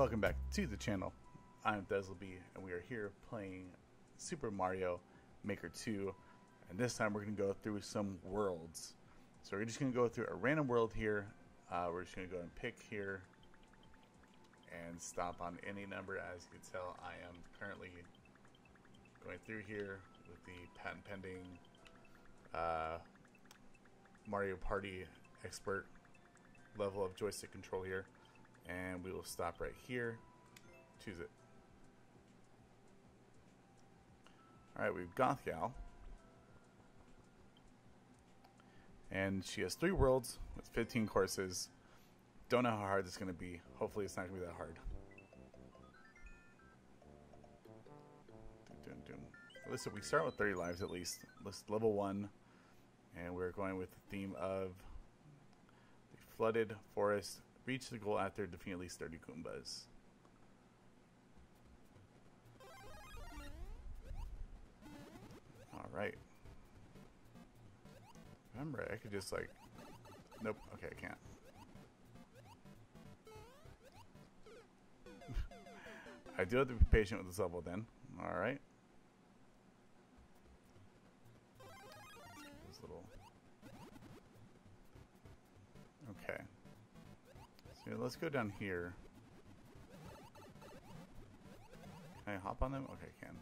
Welcome back to the channel. I'm Thezalbee, and we are here playing Super Mario Maker 2, and this time we're going to go through some worlds. So we're just going to go through a random world here. We're just going to go and pick here and stop on any number. As you can tell, I am currently going through here with the patent pending Mario Party expert level of joystick control here. And we will stop right here. Choose it. Alright, we've Goth Gal. And she has 3 worlds with 15 courses. Don't know how hard this is going to be. Hopefully it's not going to be that hard. Listen, we start with 30 lives at least. Let's level 1. And we're going with the theme of the flooded forest. Reach the goal after defeating at least 30 Goombas. Alright. Remember, I could just like... Nope, okay, I can't. I do have to be patient with this level then. Alright. This little... Okay. So let's go down here. Can I hop on them? Okay, I can.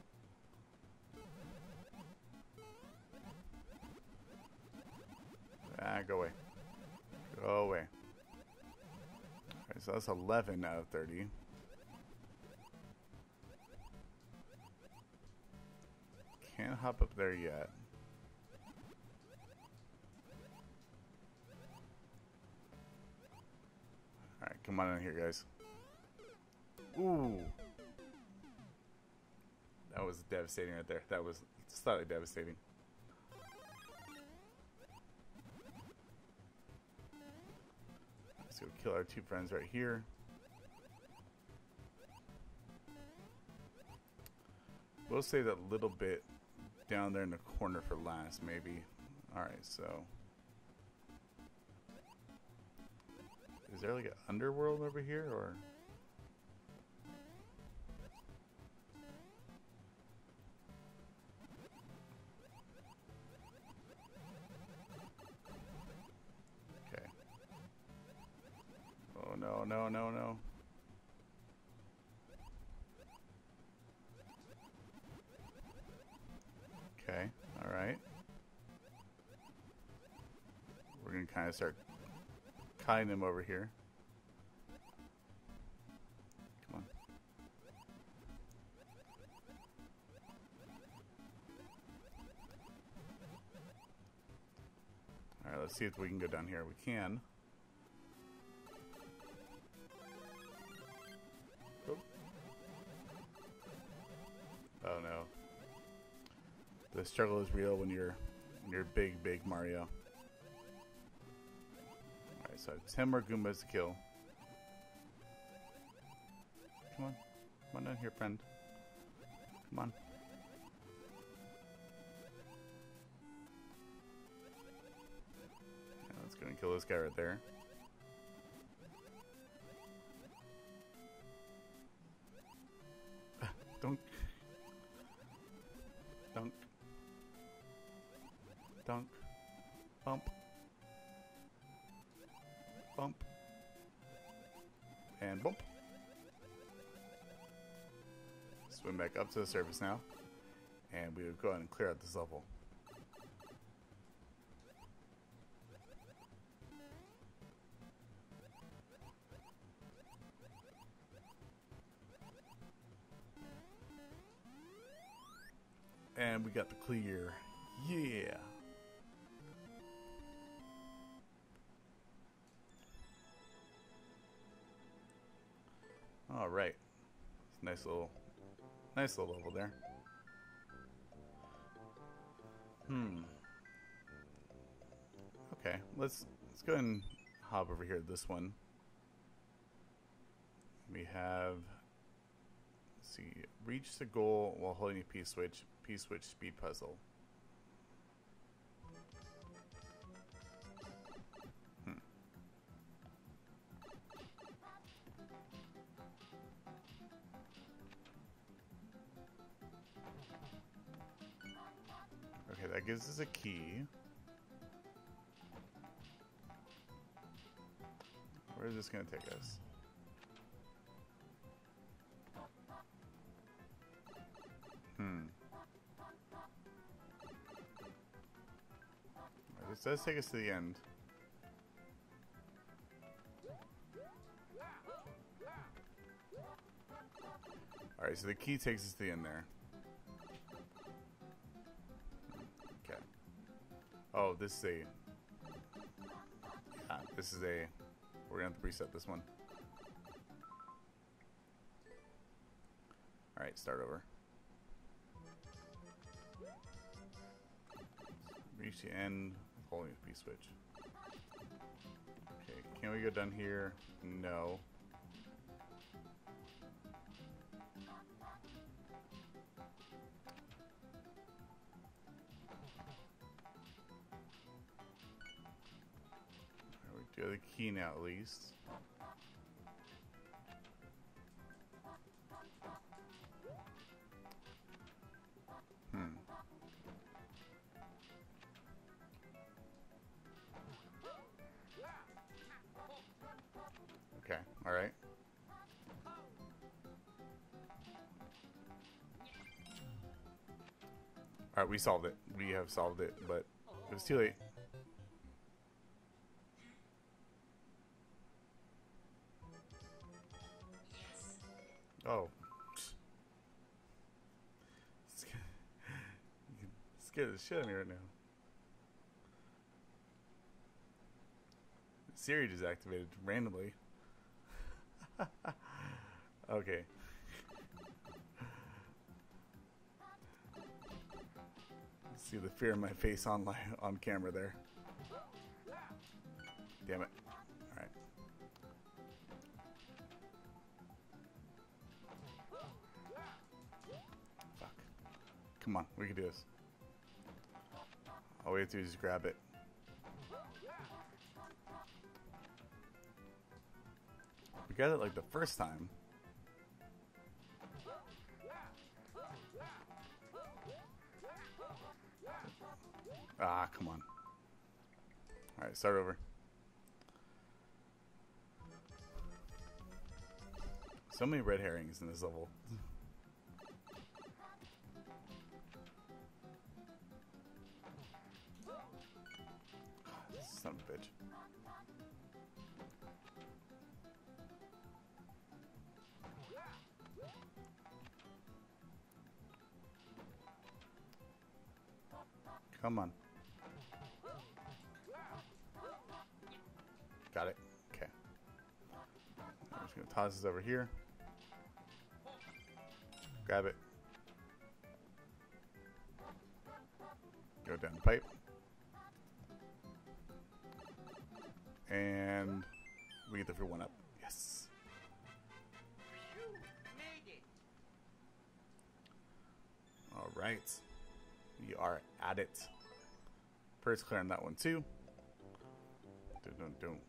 Ah, go away. Go away. Okay, so that's 11 out of 30. Can't hop up there yet. Alright, come on in here, guys. Ooh. That was devastating right there. That was slightly devastating. Let's go kill our 2 friends right here. We'll save that little bit down there in the corner for last, maybe. Alright, so... Is there like an underworld over here, or? Okay. Oh no, no, no, no. Okay, alright. We're gonna kind of start kiting them over here. Come on. Alright, let's see if we can go down here. We can. Oh, oh no. The struggle is real when you're big Mario. So 10 more Goombas to kill. Come on. Come on down here, friend. Come on. Yeah, let's go and kill this guy right there. Dunk. Dunk. Dunk. Bump. Bump. And bump. Swim back up to the surface now. And we will go ahead and clear out this level. And we got the clear. Yeah. All right, nice little level there. Okay, let's go ahead and hop over here to this one. We have, let's see, reach the goal while holding a P-switch speed puzzle. Okay, that gives us a key. Where is this going to take us? This does take us to the end. Alright, so the key takes us to the end there. Okay. Oh, this is a... Yeah, this is a... We're going to have to reset this one. Alright, start over. Reach the end, holding the P-switch. Okay, can we go down here? No. We do have the key now, at least. Okay, alright. Alright, we solved it. We have solved it, but it was too late. Oh. Scared the shit out of me right now. Siri just activated randomly. Okay. See the fear in my face on camera there. Damn it. Alright. Fuck. Come on, we can do this. All we have to do is grab it. We got it like the first time. Ah, come on. Alright, start over. So many red herrings in this level. Son of a bitch. Come on. Got it. Okay. I'm just going to toss this over here. Grab it. Go down the pipe. And we get the free one up. Yes. All right. We are at it. First clear on that one too. Dun.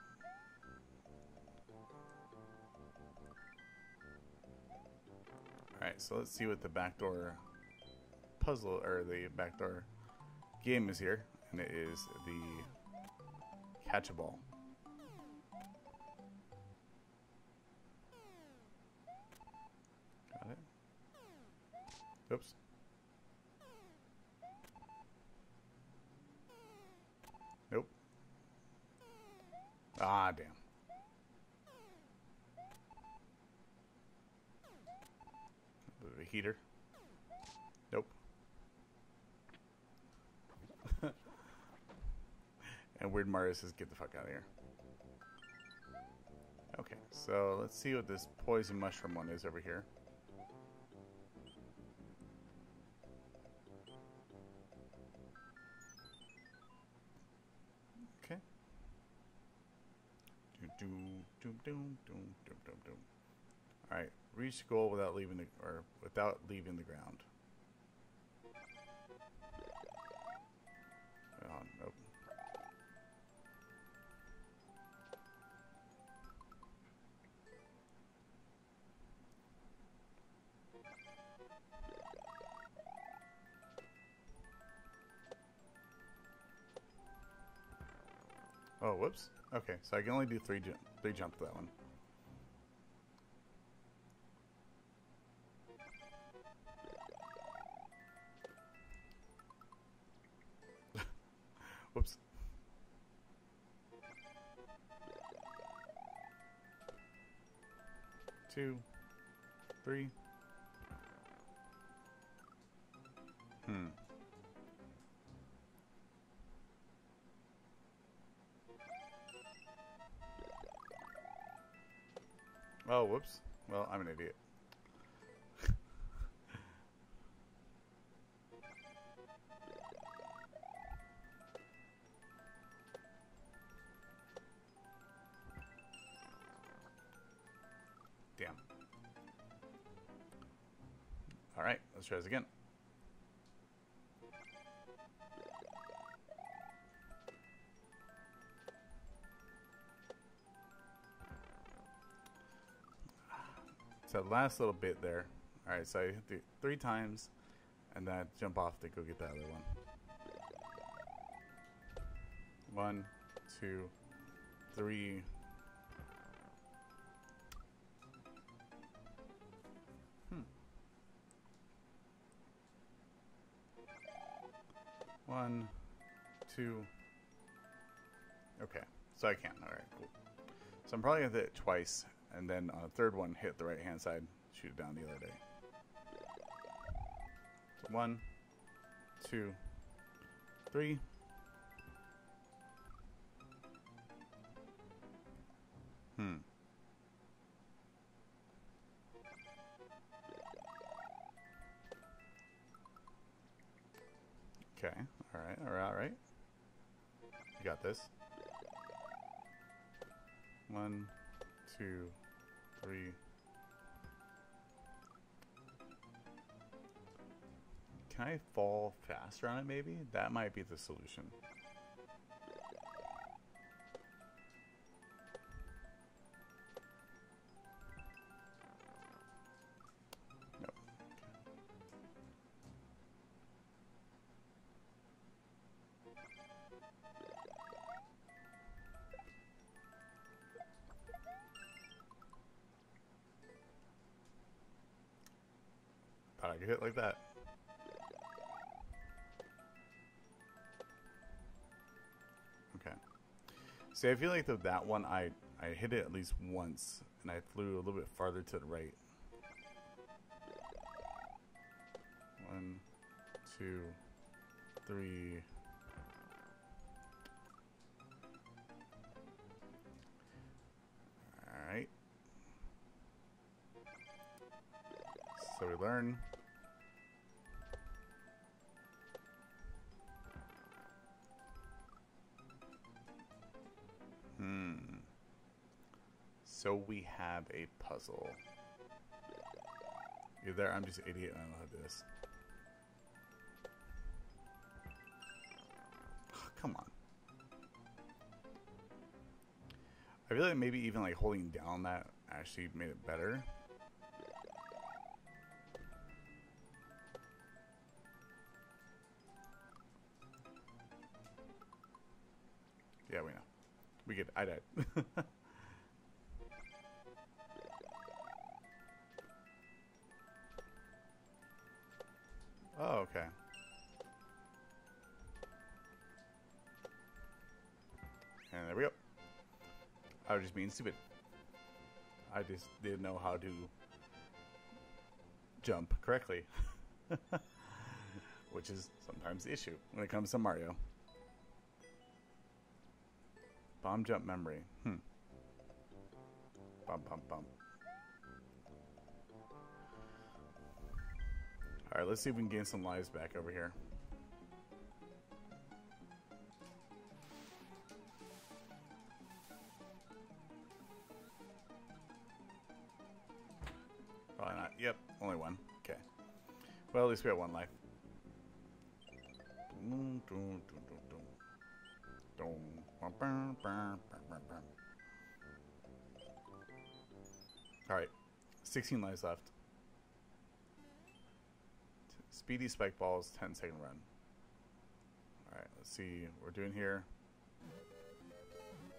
Alright, so let's see what the backdoor puzzle or the backdoor game is here. And it is the catch a ball. Got it. Oops. Nope. Ah, damn. A bit of a heater. Nope. And Weird Mario says, get the fuck out of here. Okay, so let's see what this poison mushroom one is over here. Okay. Alright, reach goal without leaving the ground. Oh, nope. Oh, whoops. Okay, so I can only do three jumps to that one. Whoops. Two, three. Oh, whoops. Well, I'm an idiot. Damn. Alright, let's try this again. So last little bit there. Alright, so I hit the 3 times, and then I jump off to go get the other one. 1, 2, 3. One, 2. Okay, so I can. Alright, cool. So I'm probably going to hit it twice, and then on the third one, hit the right-hand side, shoot it down the other day. So 1, 2, 3. Okay, alright. You got this. 1, 2, 3. Can I fall faster on it, maybe? That might be the solution. Nope. Thought I could hit like that. Okay. See, I feel like that one, I hit it at least once, and I flew a little bit farther to the right. 1, 2, 3. Alright. So we learn. So we have a puzzle. Either I'm just an idiot and I don't know how to do this. Oh, come on. I feel like maybe even like holding down that actually made it better. Yeah, we know. We get. I died. Oh, okay. And there we go. I was just being stupid. I just didn't know how to jump correctly. Which is sometimes the issue when it comes to Mario. Bomb jump memory. Bum, bum, bum. Alright, let's see if we can gain some lives back over here. Probably not. Yep, only one. Okay. Well, at least we have one life. Alright, 16 lives left. Speedy spike balls, 10-second run. Alright, let's see what we're doing here.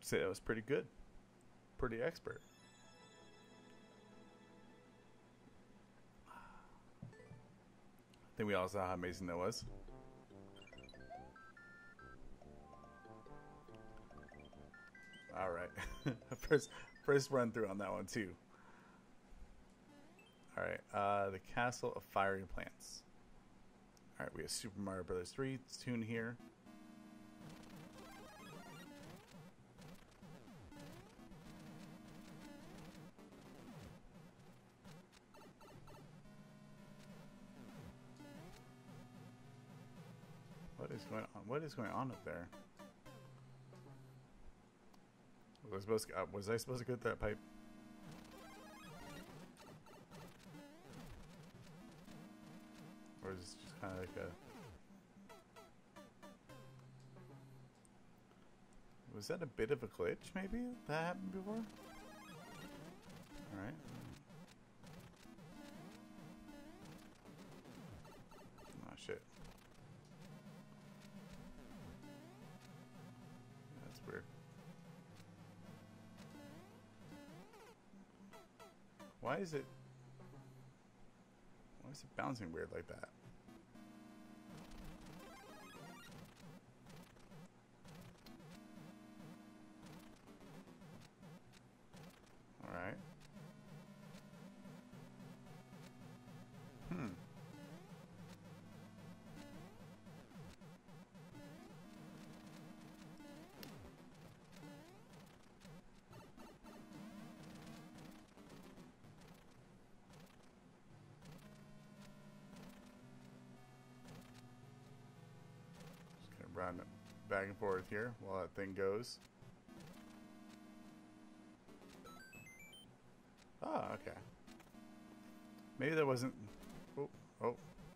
say that was pretty good. Pretty expert. I think we all saw how amazing that was. All right. first run through on that one too. All right. The Castle of Fiery Plants. All right. We have Super Mario Bros. 3 tune here. What is going on? What is going on up there? Was I supposed to get that pipe? Or is it just kind of like a... Was that a bit of a glitch, maybe? That happened before? Alright. Oh, shit. That's weird. Why is it bouncing weird like that? All right. Run back and forth here while that thing goes. Oh, okay. Maybe that wasn't... Oh, oh.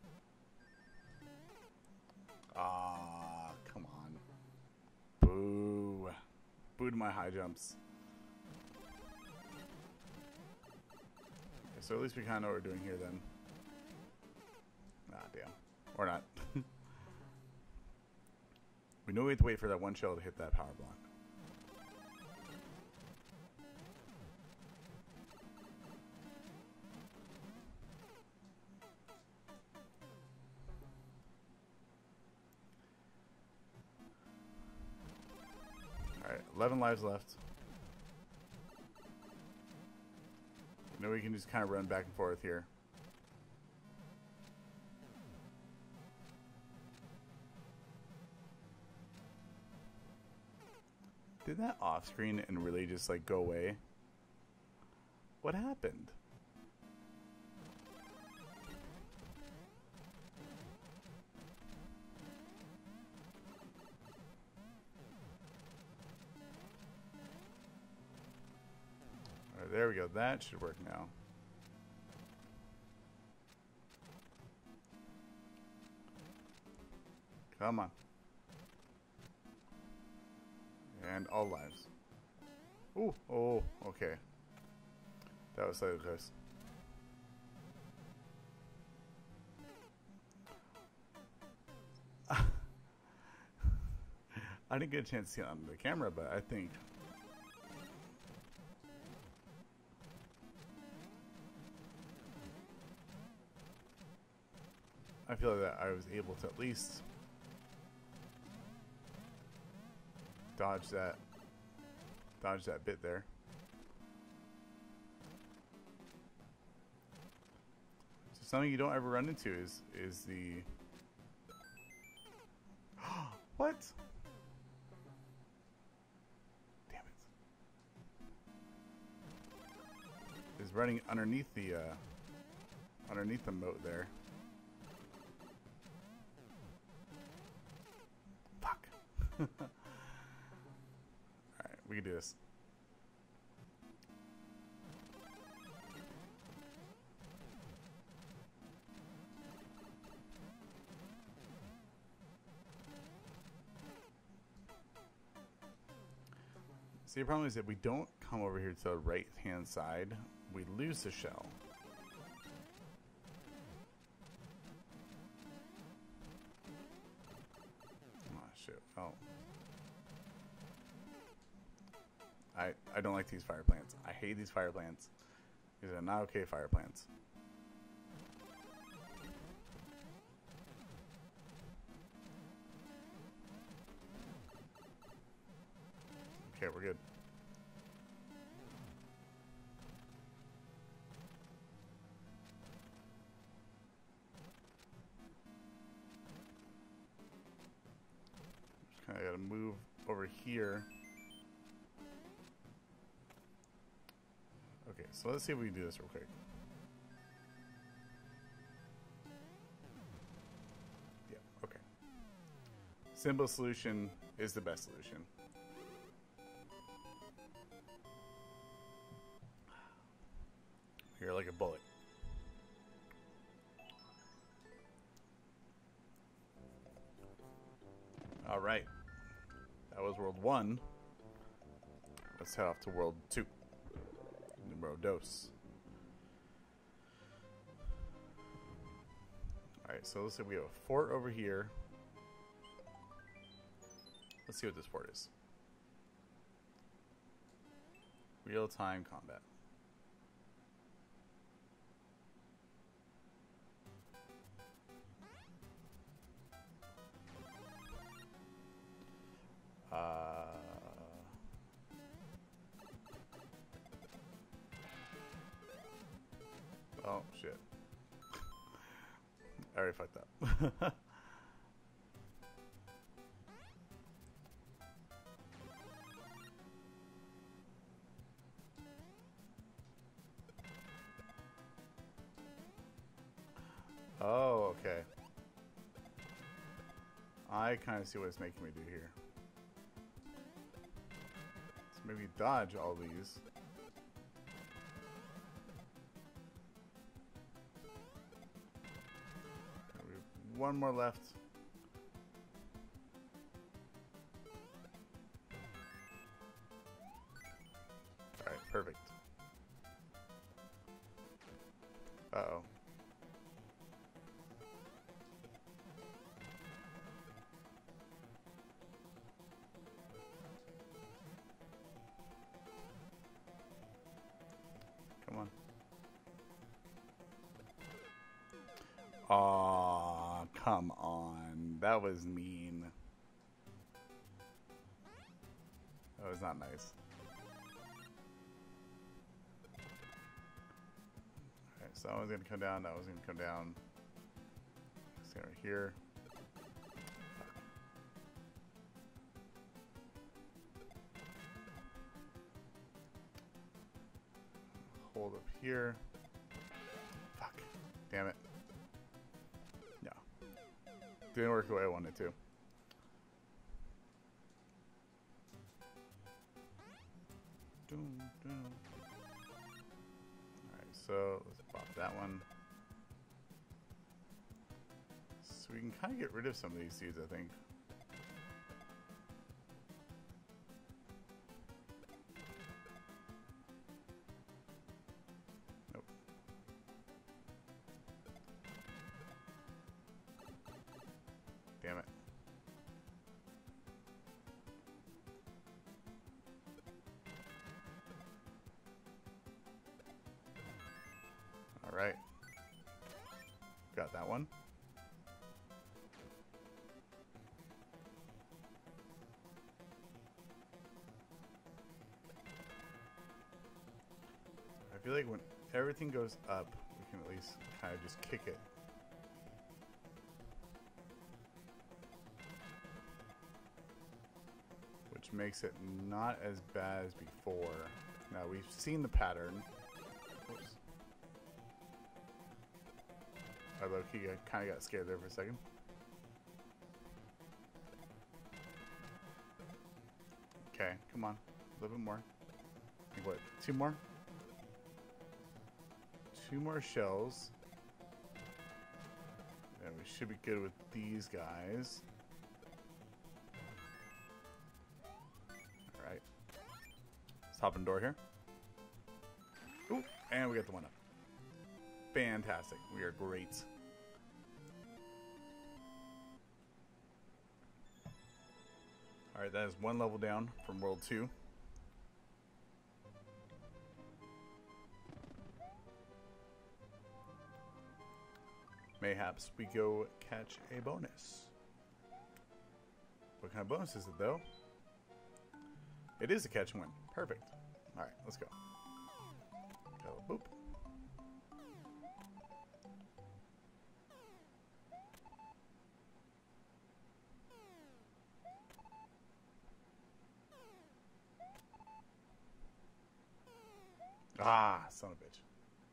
Ah, come on. Boo. Boo to my high jumps. Okay, so at least we kind of know what we're doing here then. Ah, damn. Or not. We know we have to wait for that one shell to hit that power block. Alright, 11 lives left. We know we can just kind of run back and forth here. Did that off screen and really just like go away? What happened? Alright, there we go. That should work now. Come on. And all lives. Ooh, oh, okay. That was slightly close. I didn't get a chance to see it on the camera, but I think... I feel that I was able to at least... dodge that bit there. So something you don't ever run into is the what? Damn it. Is running underneath the moat there. Fuck. We can do this. See, the problem is that we don't come over here to the right-hand side, we lose the shell. Oh, shit. Oh. I don't like these fire plants. I hate these fire plants. These are not okay fire plants. Okay, we're good. Just kind of got to move over here. Okay, so let's see if we can do this real quick. Yeah, okay. Simple solution is the best solution. You're like a bullet. All right. That was World 1. Let's head off to World 2. Numero dos. Alright, so let's say we have a fort over here. Let's see what this fort is. Real-time combat. Oh, shit. I already fucked up. Oh, okay. I kind of see what it's making me do here. So maybe dodge all these. One more left. Alright, perfect. Uh-oh. Come on. Aw, come on. That was mean. That was not nice. Alright, so that one's gonna come down, that one's gonna come down. Stay right here. Hold up here. Fuck. Damn it. No. Didn't work the way I wanted to. Alright, so let's pop that one. So we can kind of get rid of some of these seeds, I think. Nope. Damn it. Alright. Got that one. I feel like when everything goes up, we can at least kind of just kick it. Which makes it not as bad as before. Now, we've seen the pattern. Oops. I low-key kind of got scared there for a second. Okay, come on. A little bit more. I think what? 2 more? 2 more shells. And we should be good with these guys. Alright. Let's hop in the door here. Ooh, and we got the one up. Fantastic. We are great. Alright, that is 1 level down from World 2. Mayhaps we go catch a bonus. What kind of bonus is it, though? It is a catch and win. Perfect. Alright, let's go. Go, boop. Ah, son of a bitch.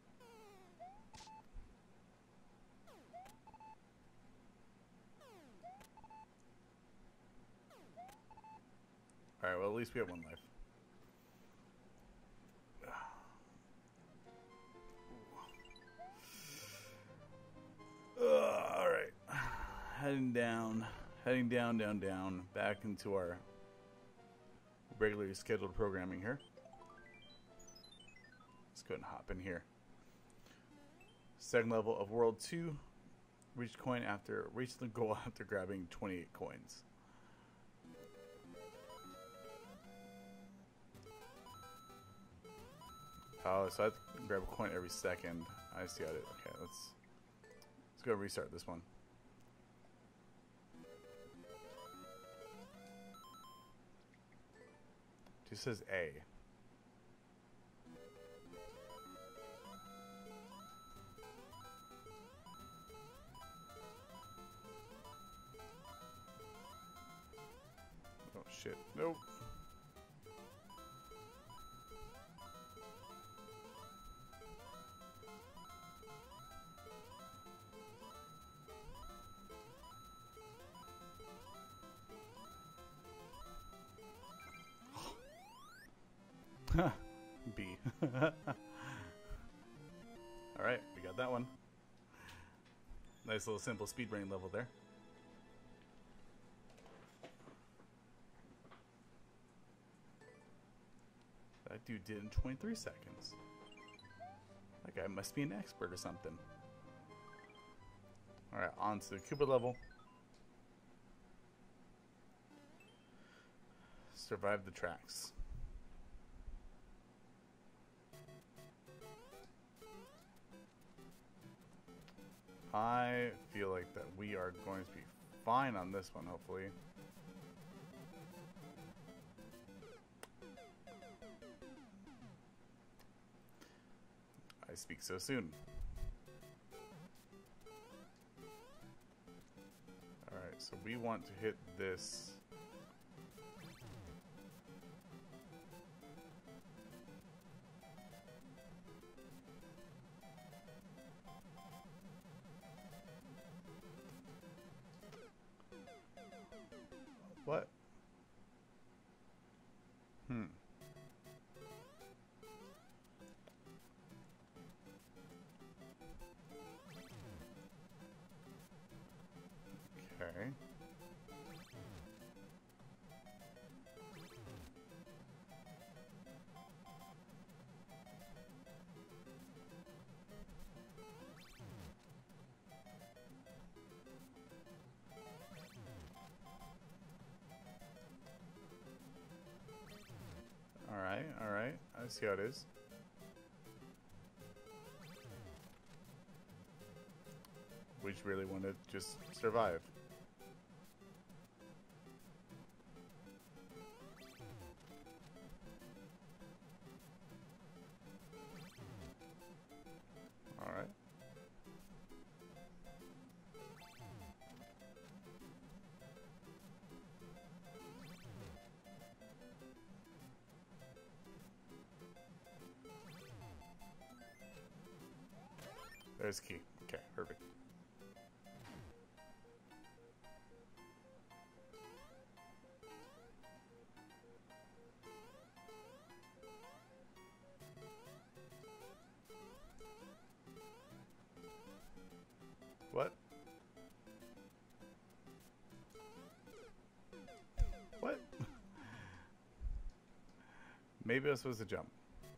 Alright, well, at least we have one life. Alright. Heading down, down, back into our regularly scheduled programming here. Let's go ahead and hop in here. Second level of World 2. Reach the goal after grabbing 28 coins. Oh, so I have to grab a coin every second. I see how it is. Okay, let's go restart this one. It just says A. Oh shit. Nope. B. Alright, we got that one. Nice little simple speed brain level there. That dude did in 23 seconds. That guy must be an expert or something. Alright, on to the Cooper level. Survive the tracks. I feel like that we are going to be fine on this one, hopefully. I speak so soon. Alright, so we want to hit this. What? Okay. Alright. I see how it is. We just really want to just survive. Alright. There's key. Okay, perfect. What? What? Maybe I was supposed to jump.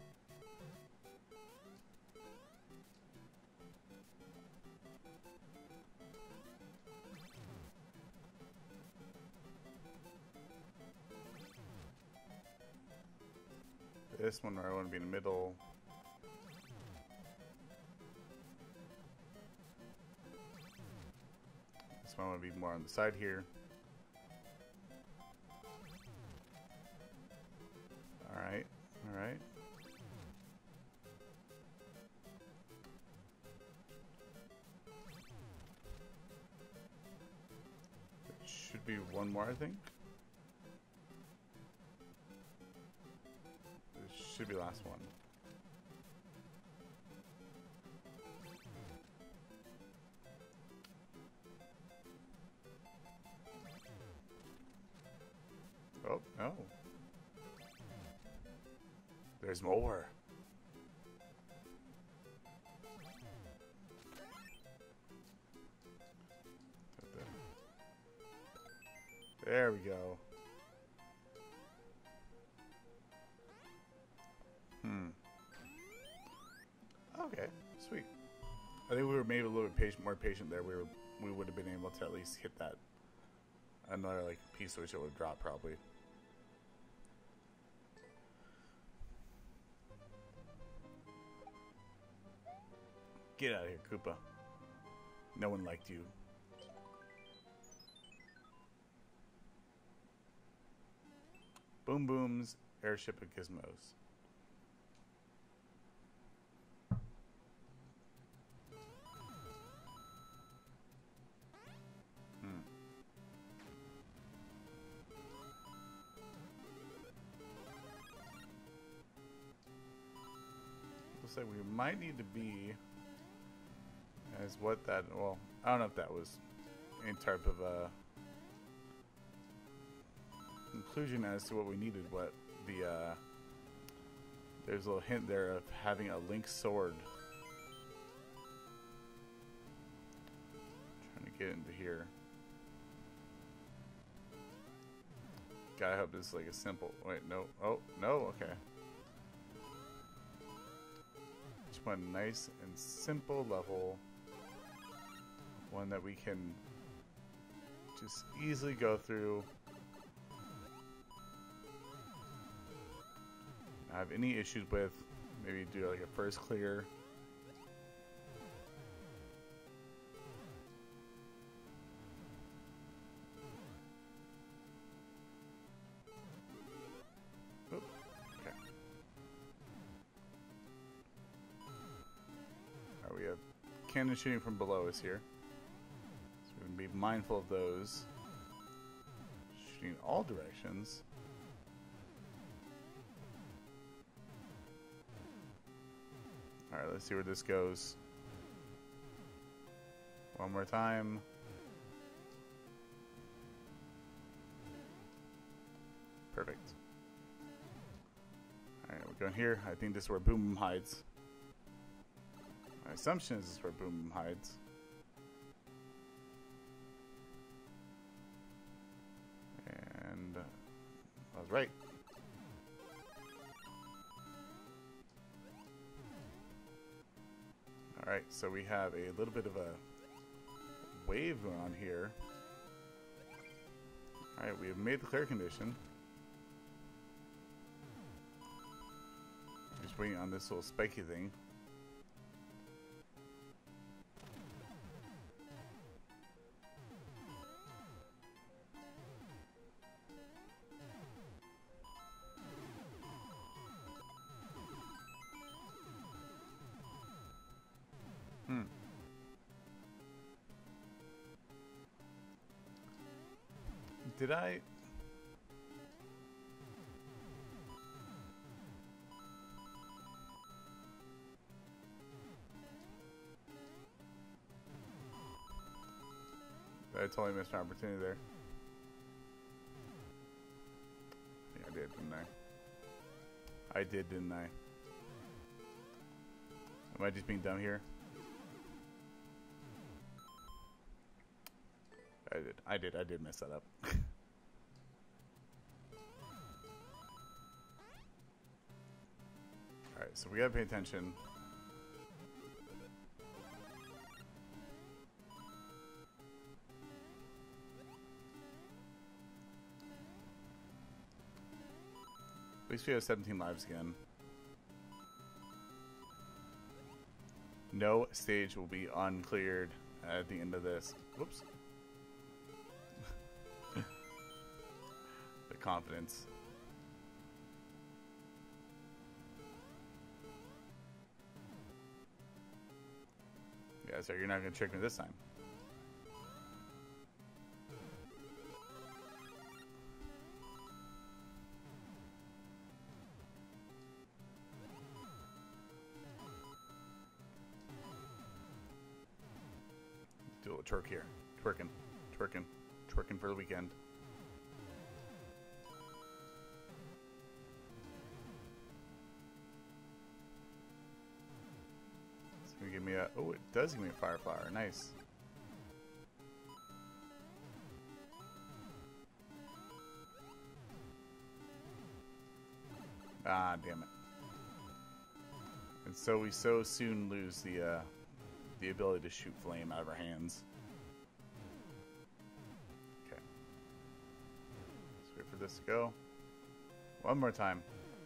This one where I want to be in the middle. I want to be more on the side here. Alright, alright. There should be one more, I think. This should be the last one. Oh, no. There's more. There we go. Okay, sweet. I think we were maybe a little bit more patient there. We would have been able to at least hit that another like piece which it would drop probably. Get out of here, Koopa. No one liked you. Boom Boom's Airship of Gizmos. Looks like we might need to be as what that, well, I don't know if that was any type of a conclusion as to what we needed, but the there's a little hint there of having a Link sword. Trying to get into here. Gotta hope this is like a simple, wait, no, oh, no, okay. Just one nice and simple level. One that we can just easily go through. Not have any issues with. Maybe do like a first clear. Oop, okay. Alright, we have cannon shooting from below us here. Be mindful of those. Shooting all directions. Alright, let's see where this goes. One more time. Perfect. Alright, we're going here. I think this is where Boom Boom hides. My assumption is this is where Boom Boom hides. I was right. Alright, so we have a little bit of a wave going on here. Alright, we have made the clear condition. Just waiting on this little spiky thing. Did I? I totally missed an opportunity there. Yeah, I did, didn't I? I did, didn't I? Am I just being dumb here? I did mess that up. Alright, so we gotta pay attention. At least we have 17 lives again. No stage will be uncleared at the end of this. Whoops. confidence. Yeah, so you're not going to trick me this time. Do a little twerk here. Twerking. Twerking. Twerking for the weekend. It's going to give me a... Oh, it does give me a fire flower. Nice. Ah, damn it. And so we so soon lose the ability to shoot flame out of our hands. Okay. Let's wait for this to go. One more time.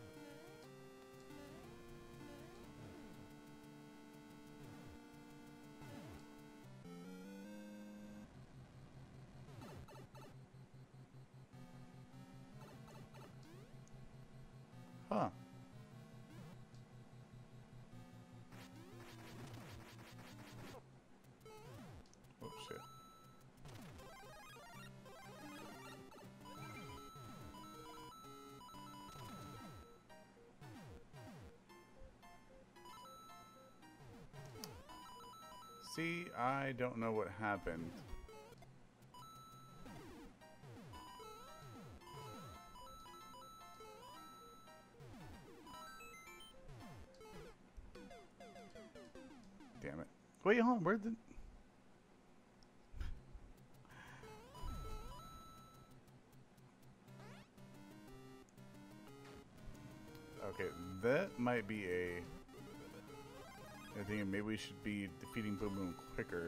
Huh. Oh, shit. See, I don't know what happened. Damn it. Wait, hold on. Where did... Okay, that might be a... I think maybe we should be defeating Boom Boom quicker.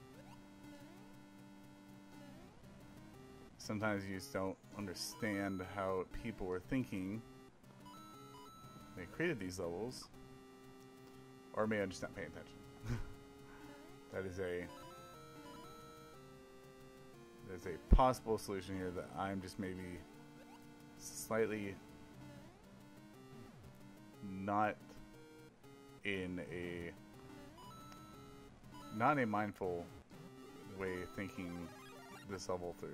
Sometimes you just don't understand how people were thinking. They created these levels. Or maybe I'm just not paying attention. That is a possible solution here that I'm just maybe slightly not in a mindful way thinking this level through.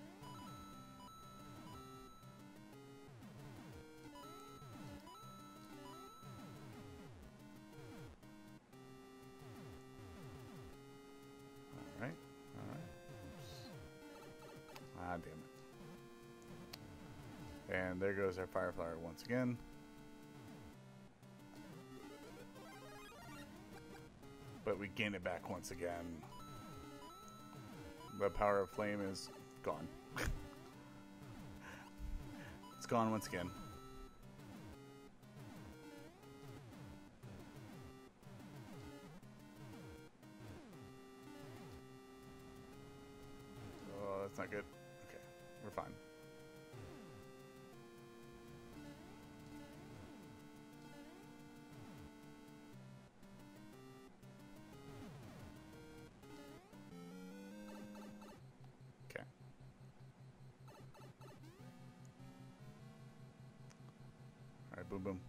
Alright. Ah, damn it. And there goes our fire flower once again. But we gain it back once again. The power of flame is gone. It's gone once again. Oh, that's not good. Okay, we're fine. Boom, boom.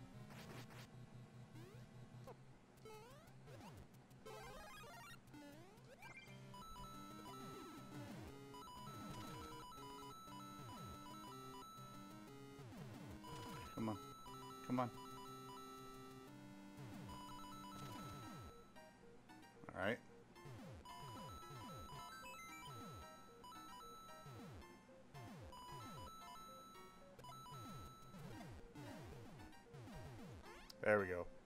Come on. Come on. All right. There we go.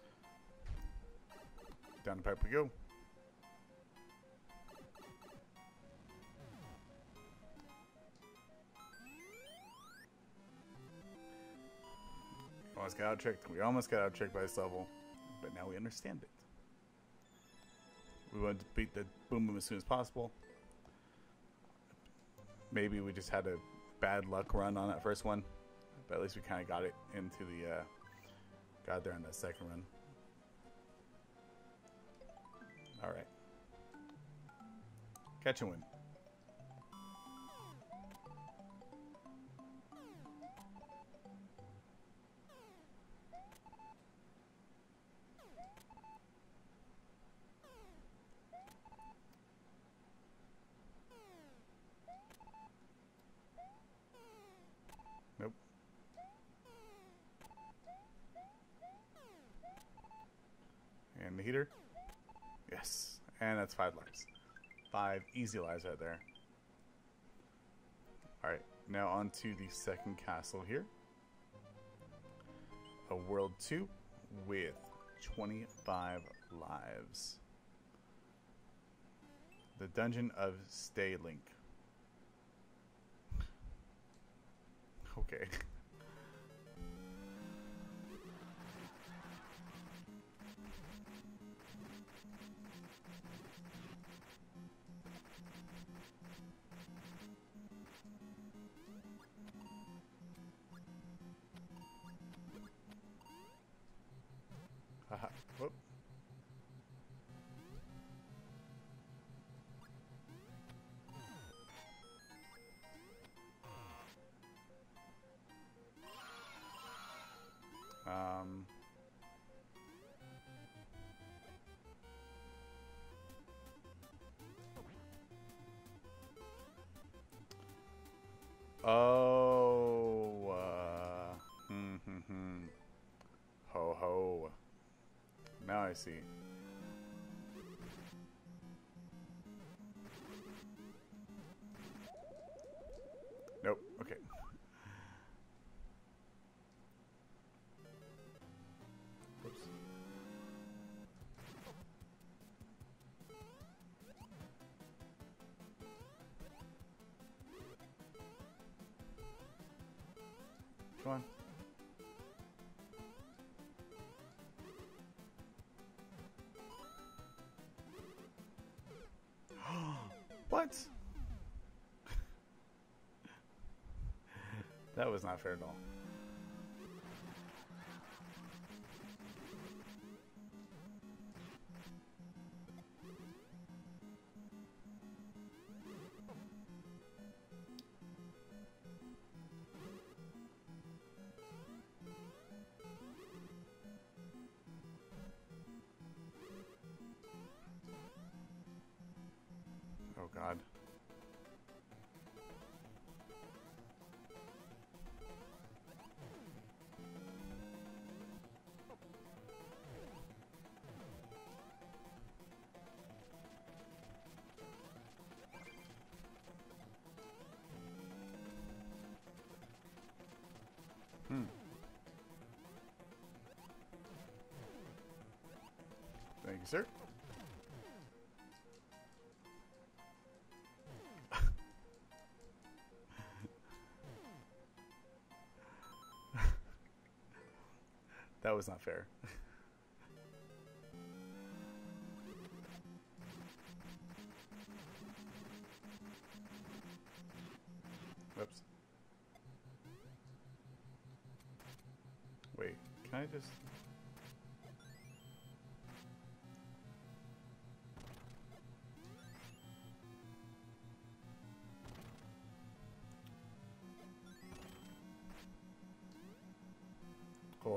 Down the pipe we go. Almost got out-tricked. We almost got out-tricked by this level, but now we understand it. We wanted to beat the Boom Boom as soon as possible. Maybe we just had a bad luck run on that first one, but at least we kind of got it into the... got there on that second run. Alright. Catch and win. Turn the heater. Yes. And that's 5 lives. 5 easy lives right there. Alright, now on to the second castle here. A world 2 with 25 lives. The Dungeon of Stay Link. Okay. Haha. Whoop. Oh, ho ho. Now I see. Nope. Okay. Oops. Come on. What? That was not fair at all. Oh God. Thank you, sir. That was not fair. Whoops. Wait, can I just... Oh.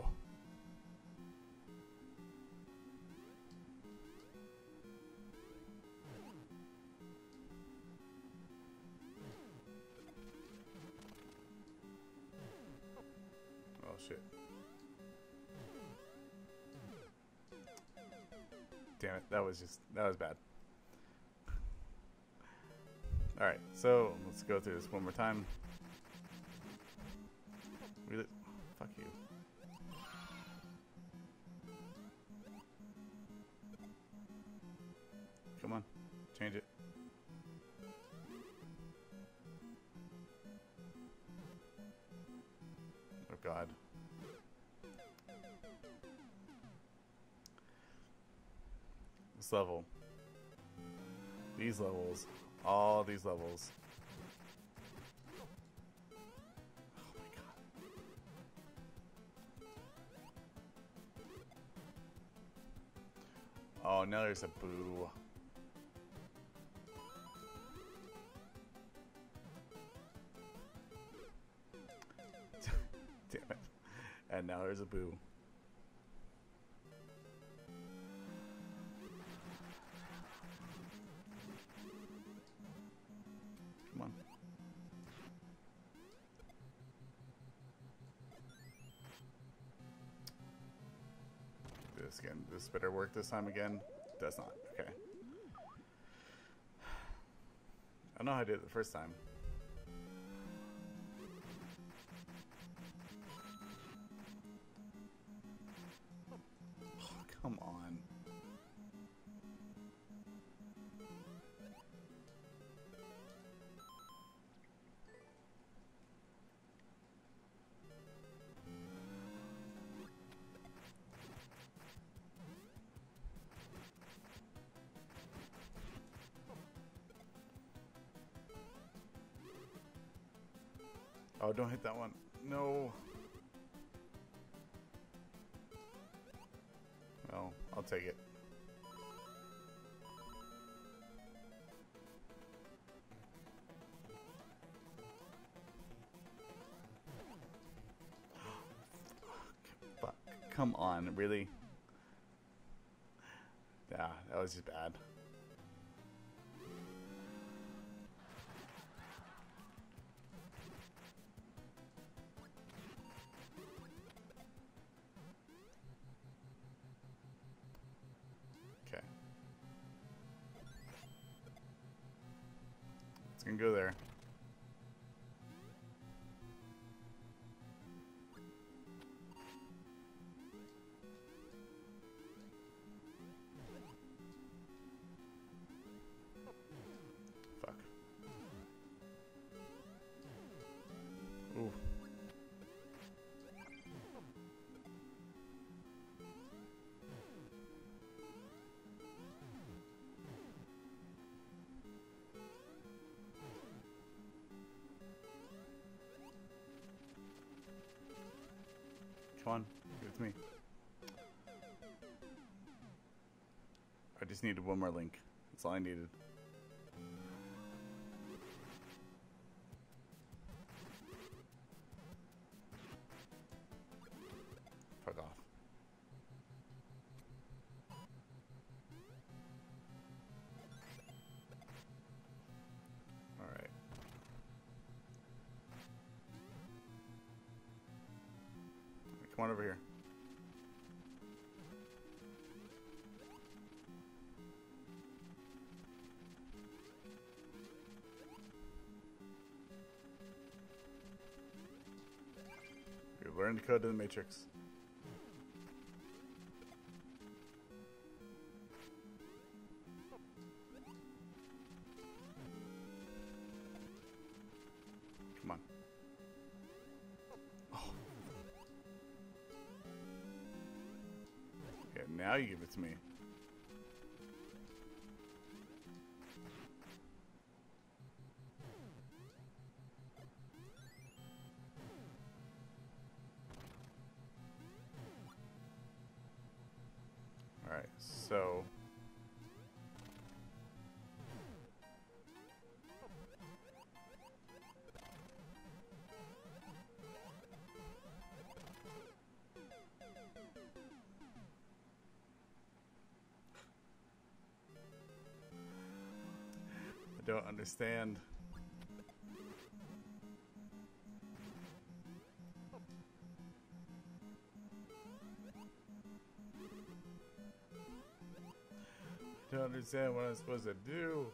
Oh shit. Damn it, that was bad. Alright, so let's go through this one more time. Really? Fuck you. Come on, change it. Oh God. This level. These levels. All these levels. Oh my God. Oh, now there's a boo. Damn it. And now there's a boo. Come on. This. Skin. This better work this time again. Does not. Okay. I don't know how I did it the first time. Oh, come on. Oh, don't hit that one. No. Well, I'll take it. Fuck. Come on, really? Yeah, that was just bad. Okay. It's gonna go there. Fuck. Ooh. Come on, give it to me. I just needed one more link. That's all I needed. Fuck off. Alright. Come on over here. You learned the code to the Matrix. Come on. Oh. Okay, now you give it to me. Alright, so I don't understand. I don't understand what I'm supposed to do.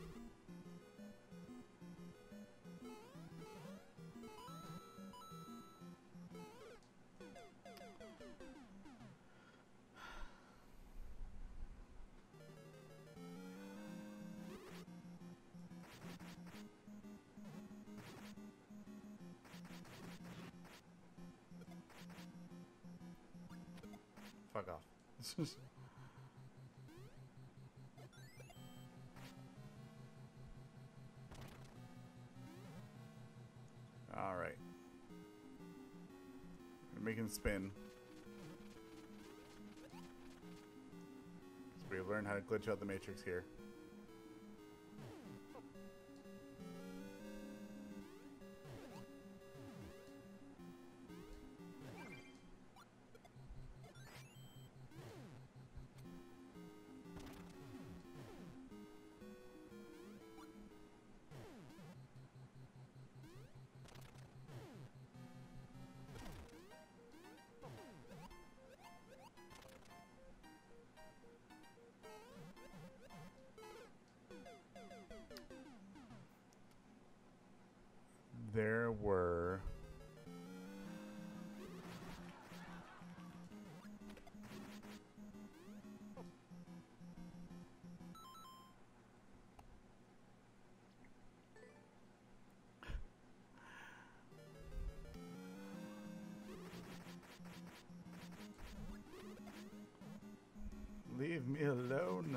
Fuck off. Alright. We're making spin. So we learn how to glitch out the Matrix here. there were... Leave me alone.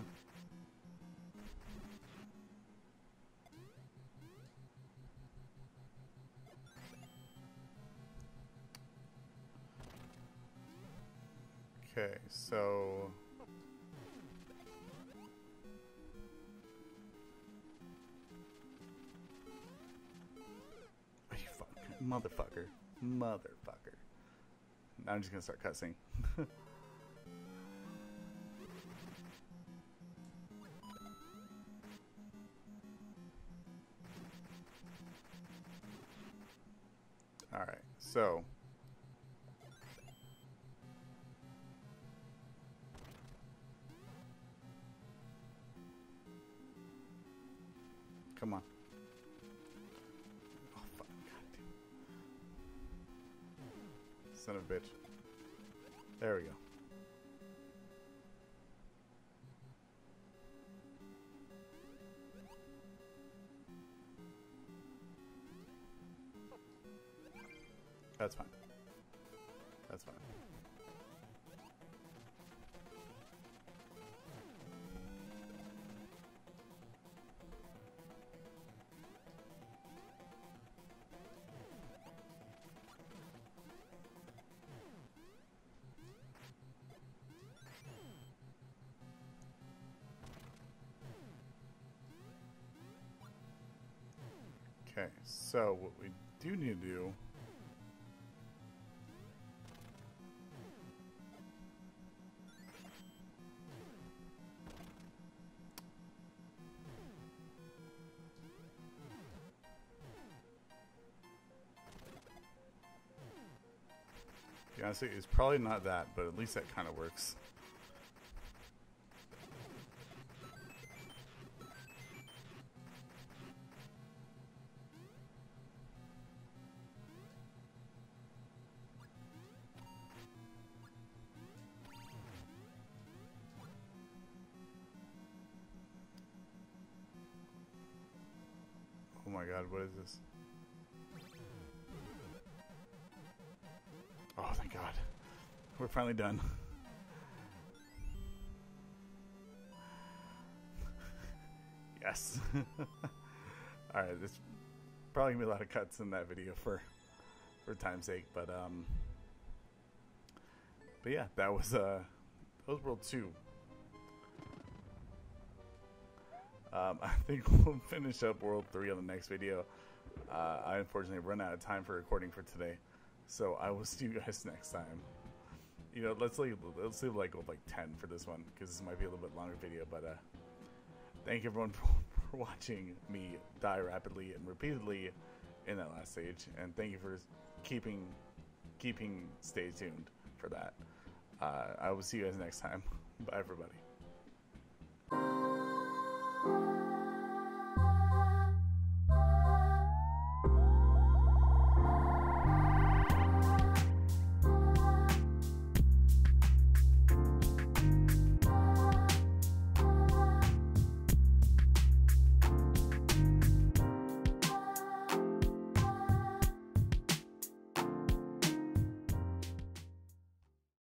Okay, so... Oh, you fuck. Motherfucker. Motherfucker. Now I'm just gonna start cussing. Alright, so... Come on. Oh, fuck. God damn. Son of a bitch. There we go. That's fine. That's fine. Okay, so what we do need to do... Honestly, it's probably not that, but at least that kind of works. Oh my god, what is this? Oh, thank God. We're finally done. Yes. Alright, there's probably gonna be a lot of cuts in that video for time's sake, but yeah, that was World 2. I think we'll finish up World 3 on the next video. I unfortunately run out of time for recording for today. So I will see you guys next time. You know, let's leave like 10 for this one, because this might be a little bit longer video. But thank you everyone for watching me die rapidly and repeatedly in that last stage, and thank you for keeping stay tuned for that. I will see you guys next time. Bye everybody.